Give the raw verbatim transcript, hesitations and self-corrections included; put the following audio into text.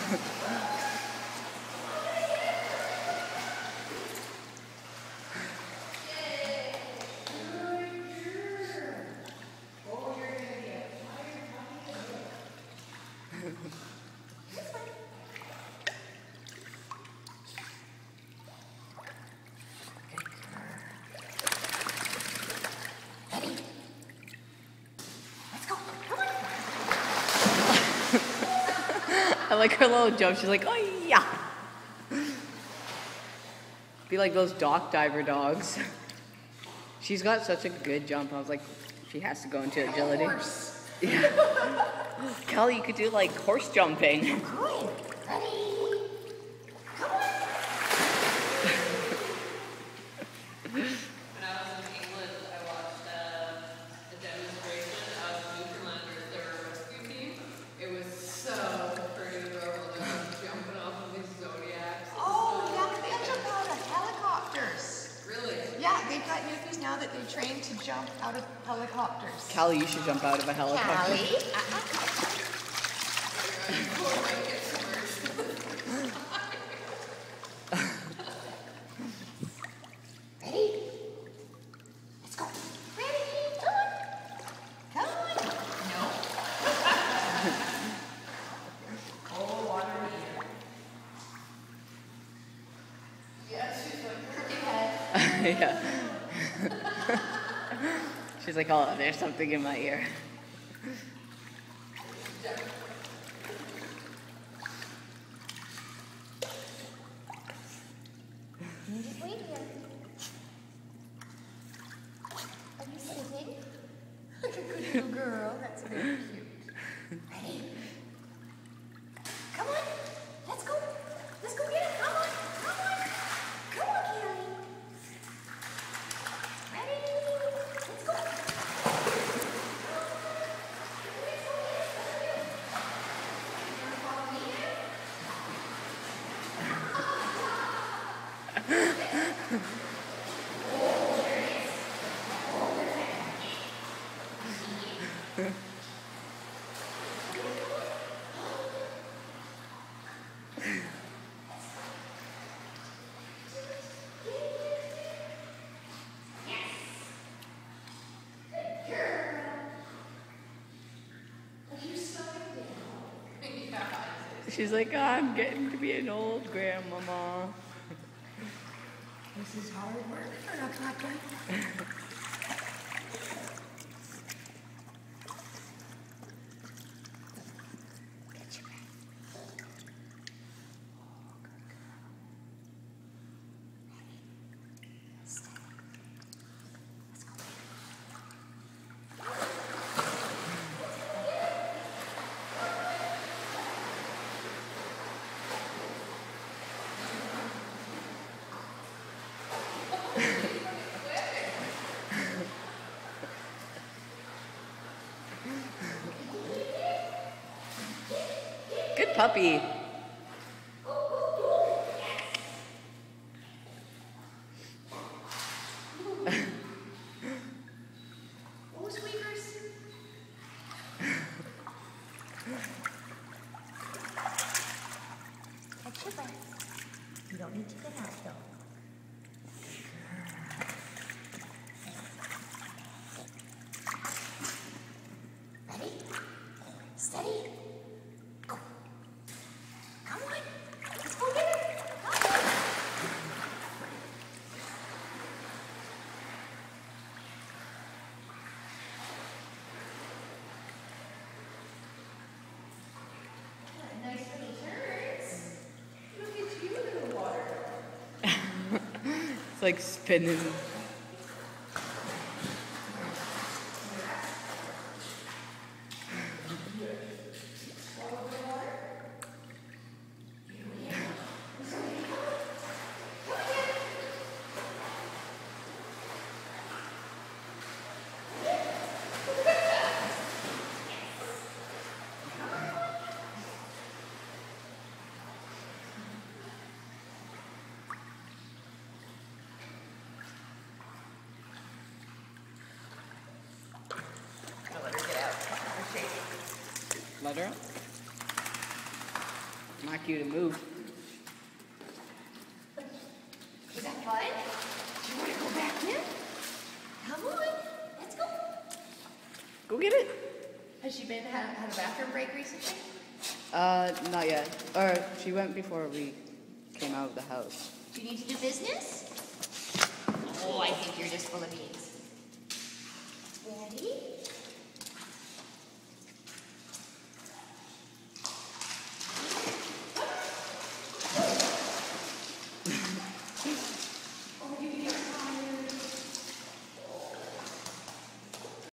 I like her little jump. She's like, oh yeah. Be like those dock diver dogs. She's got such a good jump. I was like, she has to go into agility. Horse. Yeah. Kelly, you could do like horse jumping. Good. Ready? Come on. When I was in England, I watched uh, a demonstration of Newfoundlanders, their rescue team. It was so pretty adorable. They were jumping off of these zodiacs. Oh, yeah, they'll jump out of helicopters. Really? Yeah, they've got newfies now that they train to jump out of helicopters. Callie, you should jump out of a helicopter. Callie? Uh-uh. Ready? Let's go. Ready? Come on. Come on. No. Cold water heater. Yeah, she's like, Yeah. She's like, oh, there's something in my ear. You just wait here. Are you sitting? Look at good little girl. That's very cute. Ready? Come on. Let's go. Let's go get it. Come on. Come on. Come on, Kelly. Ready? Let's go. You wanna follow me in? She's like, oh, I'm getting to be an old grandmama. This is hard work for a puppy. Get your breath. Ready? Steady. Let's go. Good puppy. Oh, squeakers. Catch your breath. You don't need to get out though. Ready? Steady. Go. Come on. Let's go get it. Come on. Nice little turns. Look at you in the water. It's like spinning. Let her get out. Her shaking. Let her up. Knock you to move. Was that fun? Do you want to go back in? Come on, let's go. Go get it. Has she been had, had a bathroom break recently? Uh, not yet. Or she went before we came out of the house. Do you need to do business? Oh, I think you're just full of beans. Ready?